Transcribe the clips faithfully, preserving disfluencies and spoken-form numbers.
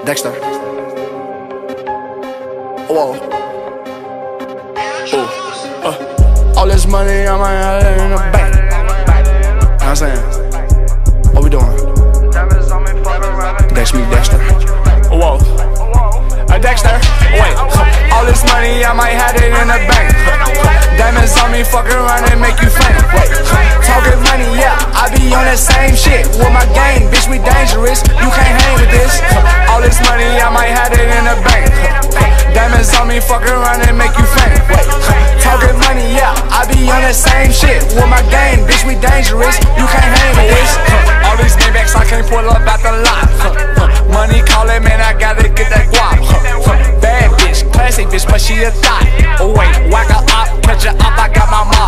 Dexter. Whoa. Ooh. Uh. All this money, I might have it in the bank. You know what I'm saying? What we doing? Dex me, Dexter. Whoa. Uh, Dexter. Wait. All this money, I might have it in the bank. Diamonds on me, fuck around and make you faint. Wait. Talking money, yeah, I be on that same shit. With my gang, bitch, we dangerous. You can't hang with this. All this money, I might have it in the bank. Diamonds on me, fuck around and make you faint. Wait. Talking money, yeah, I be on that same shit. With my gang, bitch, we dangerous. You can't hang with this. All these Maybachs, I can't pull up at the lot. Money calling, man, I gotta get that guap. Bad bitch, classic bitch, but she a thot. Oh wait, whack a op, catch a op, I got my mop.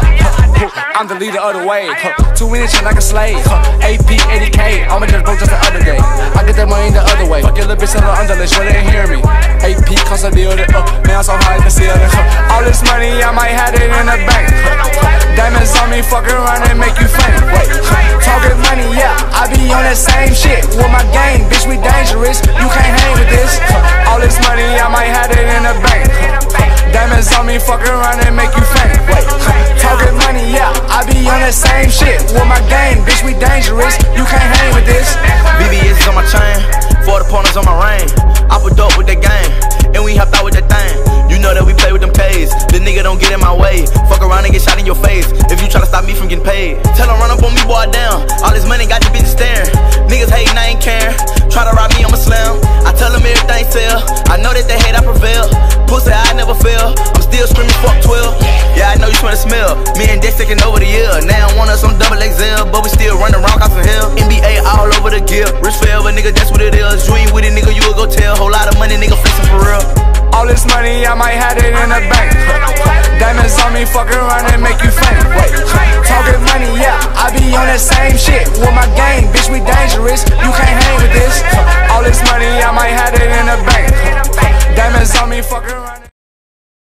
I'm the leader of the wave. Two minutes and like a slave. A P, eighty K, I'ma just broke just the other day. I get that money the other way. Fuck your little bitch on the underlist, sure they ain't hear me. A P cost a deal, uh, man, I'm so high in the ceiling. All this money, I might have it in the bank. Diamonds on me, fuck around and make you faint. Wait, talking money, yeah, I be on that same shit. With my gang, bitch, we dangerous. You can't hang with this. All this money, I might have it in the bank. Diamonds on me, fuck around and make you faint. Wait, talking money, yeah, I be on that same shit. With my gang, bitch, we dangerous. You can't hang with this. V V S is on my chain, forty pointers on my ring. I put dope with that game, and we hopped out with that thing. You know that we play with them K's. The nigga don't get in my way. Fuck around and get shot in your face if you try to stop me from getting paid. Tell them run up on me, boy, down. All this money got the bitches staring. Niggas hating, I ain't caring. Try to rob me, I'ma slam. I tell them everything sell. I know that they hate, I prevail. Pussy, I never fail. I'm still screaming, fuck twelve. Yeah, I know you smell the smell. Me and Dex taking over the year. Now I want us on double X L, but we still running around cops and hell. N B A all over the gear. Rich forever, nigga, that's what it is. You ain't with it, nigga, you will go tell. Whole lot of money, nigga, flexing for real. All this money, I might have it in the bank. Diamonds on me, fuck around and make you faint. Wait, talking money, yeah, I be on that same shit. With my gang, bitch, we dangerous. You